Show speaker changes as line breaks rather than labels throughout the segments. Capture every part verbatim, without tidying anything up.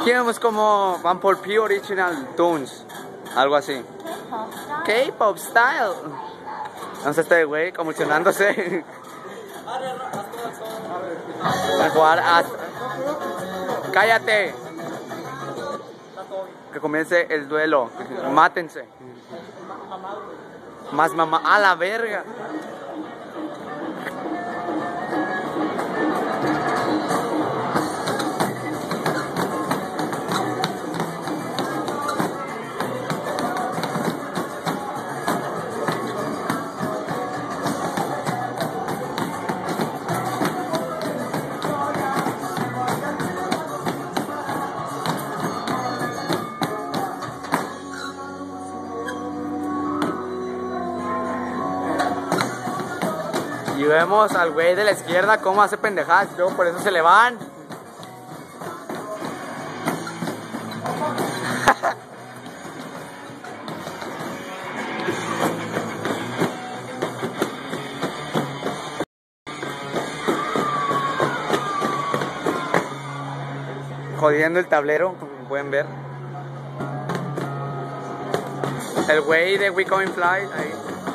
Aquí vemos como van por P Original Tunes, algo así. K-pop style. Entonces este güey convulsionándose. Van a jugar hasta... ¡Cállate! Que comience el duelo. Mátense. Más mamá. ¡A la verga! Y vemos al güey de la izquierda cómo hace pendejadas y luego por eso se le van. Jodiendo el tablero, como pueden ver. El güey de We Going Fly ahí.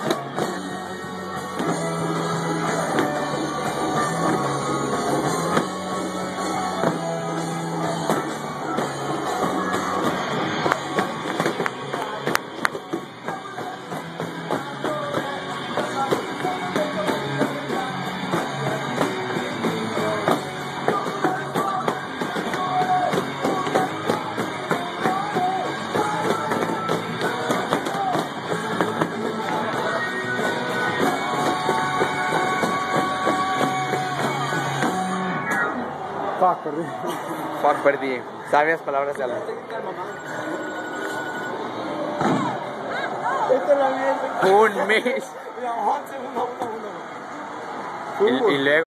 Fuck, perdí.
Fuck, perdí. Sabias palabras de Alan.
Esta es la mierda.
Un mes.
Y,
y luego